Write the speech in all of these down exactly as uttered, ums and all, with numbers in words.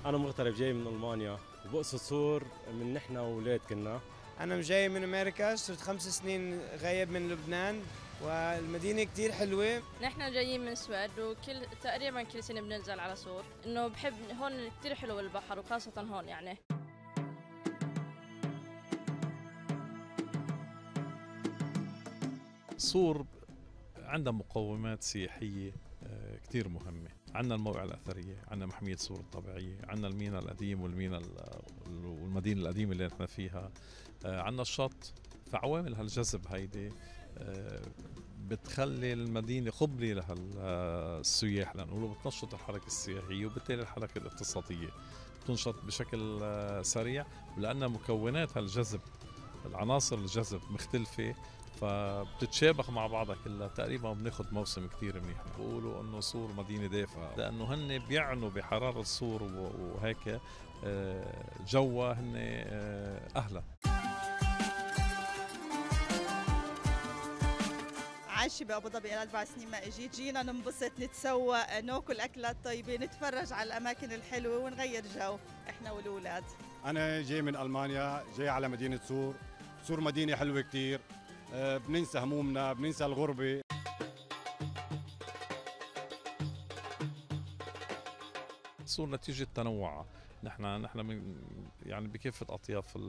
أنا مغترب جاي من ألمانيا وبقصد صور من نحن وولاد كنا. أنا جاي من أمريكا، صرت خمس سنين غايب من لبنان والمدينة كتير حلوة. نحن جايين من السويد وكل تقريبا كل سنة بننزل على صور، إنه بحب هون كتير حلو البحر وخاصة هون يعني. صور عندها مقومات سياحية كتير مهمة. عندنا الموقع الأثرية، عندنا محمية صور الطبيعية، عندنا الميناء القديم والميناء والمدينة القديمة اللي نحن فيها، عندنا الشط. فعوامل هالجذب هيدي بتخلي المدينة قبلة للسياح، لأنه بتنشط الحركة السياحية وبالتالي الحركة الاقتصادية بتنشط بشكل سريع. ولأن مكونات هالجذب، العناصر الجذب مختلفة، فبتتشابك مع بعضها كلها. تقريبا بناخد موسم كتير منيح. بقولوا انه صور مدينه دافئه لانه هن بيعنوا بحراره صور وهيك جوا هن اهلا. عايشه بابو ظبي اربع سنين ما اجيت، جينا ننبسط نتسوق ناكل اكلات طيبه نتفرج على الاماكن الحلوه ونغير جو احنا والاولاد. انا جاي من المانيا، جاي على مدينه صور. صور مدينه حلوه كتير، بننسى همومنا، بننسى الغربة. صور نتيجة تنوعها. نحن نحن من يعني بكافة أطياف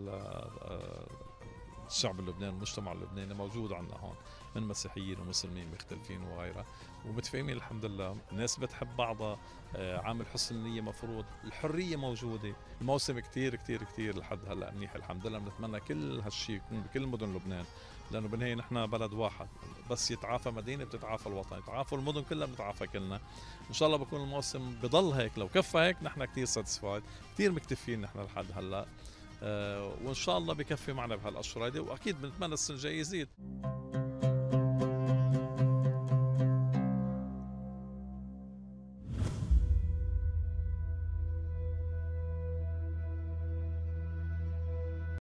الشعب اللبناني، المجتمع اللبناني موجود عندنا هون، من مسيحيين ومسلمين مختلفين وغيرها، ومتفاهمين الحمد لله. الناس بتحب بعضها، عامل حسن النية مفروض، الحرية موجودة. الموسم كتير كتير كتير لحد هلا منيح الحمد لله. بنتمنى كل هالشيء يكون بكل مدن لبنان، لأنه بالنهاية نحن بلد واحد، بس يتعافى مدينة بتتعافى الوطن، يتعافوا المدن كلها بتتعافى كلنا. إن شاء الله بكون الموسم بضل هيك. لو كفى هيك نحن كتير ساتسفايد، كتير مكتفين نحن لحد هلا. أه وإن شاء الله بكفي معنا بهالأشهر هيدي، وأكيد بنتمنى السنة الجاية يزيد.